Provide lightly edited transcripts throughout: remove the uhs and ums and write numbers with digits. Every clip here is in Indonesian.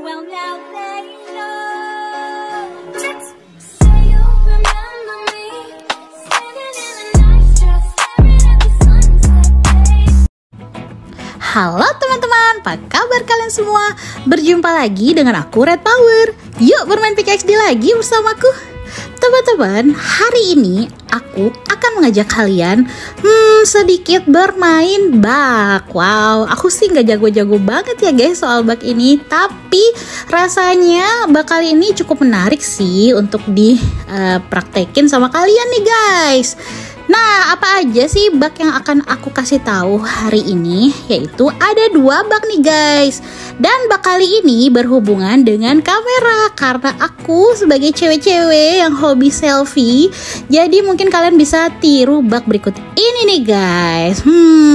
Well, now they know. Say you remember me, standing in a nice dress, staring at the sunset, babe. Halo teman-teman, apa kabar kalian semua? Berjumpa lagi dengan aku Red Power. Yuk bermain PKXD lagi bersamaku. Teman-teman, hari ini aku akan mengajak kalian sedikit bermain bug. Wow, aku sih nggak jago-jago banget ya guys soal bug ini, tapi rasanya bug kali ini cukup menarik sih untuk dipraktekin sama kalian nih guys. Nah, apa aja sih bug yang akan aku kasih tahu hari ini? Yaitu ada 2 bug nih guys. Dan bug kali ini berhubungan dengan kamera, karena aku sebagai cewek-cewek yang hobi selfie, jadi mungkin kalian bisa tiru bug berikut ini nih guys.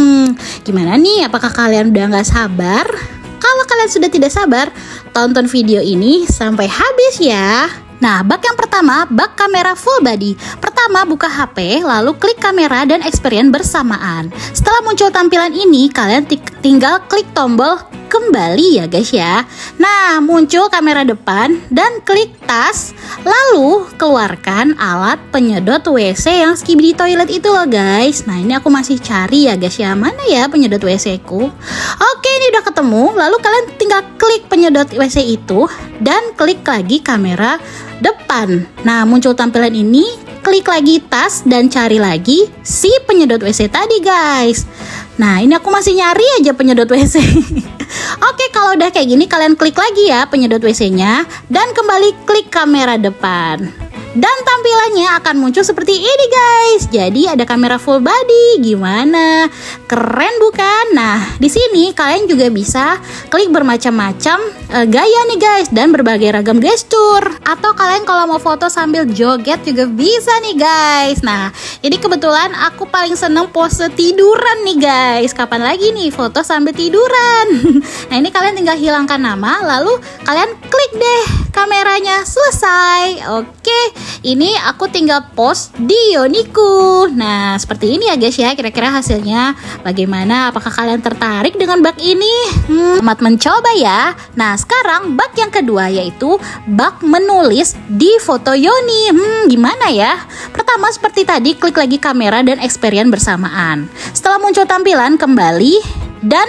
Gimana nih? Apakah kalian udah gak sabar? Kalau kalian sudah tidak sabar, tonton video ini sampai habis ya. Nah, bug yang pertama, bug kamera full body. Pertama, buka HP, lalu klik kamera dan experience bersamaan. Setelah muncul tampilan ini, kalian tinggal klik tombol kembali ya guys ya. Nah, muncul kamera depan dan klik tas, lalu keluarkan alat penyedot WC yang skibidi toilet itu loh guys. Nah, ini aku masih cari ya guys ya, mana ya penyedot WC ku. Oke, ini udah ketemu. Lalu kalian tinggal klik penyedot WC itu dan klik lagi kamera depan. Nah, muncul tampilan ini, klik lagi tas dan cari lagi si penyedot WC tadi guys. Nah, ini aku masih nyari aja penyedot WC. Oke, kalau udah kayak gini kalian klik lagi ya penyedot WC-nya dan kembali klik kamera depan. Dan tampilannya akan muncul seperti ini guys. Jadi ada kamera full body. Gimana? Keren bukan? Nah, di sini kalian juga bisa klik bermacam-macam gaya nih guys dan berbagai ragam gestur. Atau kalian kalau mau foto sambil joget juga bisa nih guys. Nah, ini kebetulan aku paling seneng pose tiduran nih guys. Kapan lagi nih foto sambil tiduran? Nah, ini kalian tinggal hilangkan nama, lalu kalian klik deh kameranya, selesai. Oke, ini aku tinggal post di Yoniku. Nah, seperti ini ya guys ya, kira-kira hasilnya bagaimana? Apakah kalian tertarik dengan bug ini? Selamat mencoba ya. Nah, sekarang bug yang kedua yaitu bug menulis di foto Yoni. Gimana ya? Pertama seperti tadi, klik lagi kamera dan experience bersamaan. Setelah muncul tampilan, kembali dan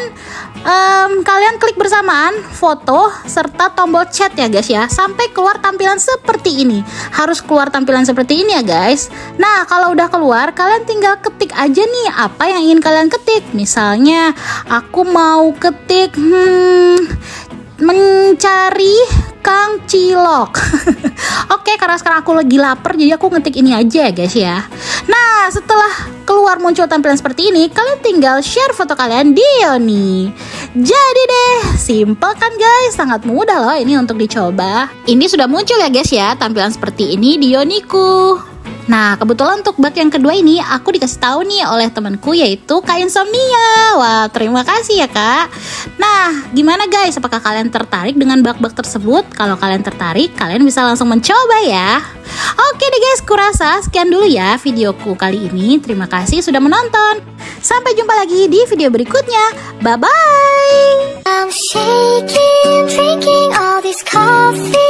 kalian klik bersamaan foto serta tombol chat ya guys ya, sampai keluar tampilan seperti ini. Harus keluar tampilan seperti ini ya guys. Nah, kalau udah keluar kalian tinggal ketik aja nih apa yang ingin kalian ketik. Misalnya aku mau ketik mencari Kang Cilok. Oke, karena sekarang aku lagi lapar jadi aku ngetik ini aja ya guys ya. Nah, setelah keluar muncul tampilan seperti ini, kalian tinggal share foto kalian di Yoni. Jadi deh, simple kan guys? Sangat mudah loh ini untuk dicoba. Ini sudah muncul ya guys ya tampilan seperti ini di Yoniku. Nah, kebetulan untuk bug yang kedua ini aku dikasih tahu nih oleh temanku yaitu Kak Insomnia. Wah, terima kasih ya Kak. Nah, gimana guys? Apakah kalian tertarik dengan bug-bug tersebut? Kalau kalian tertarik, kalian bisa langsung mencoba ya. Oke deh guys, kurasa sekian dulu ya videoku kali ini. Terima kasih sudah menonton. Sampai jumpa lagi di video berikutnya. Bye-bye. I'm shaking, drinking all this coffee.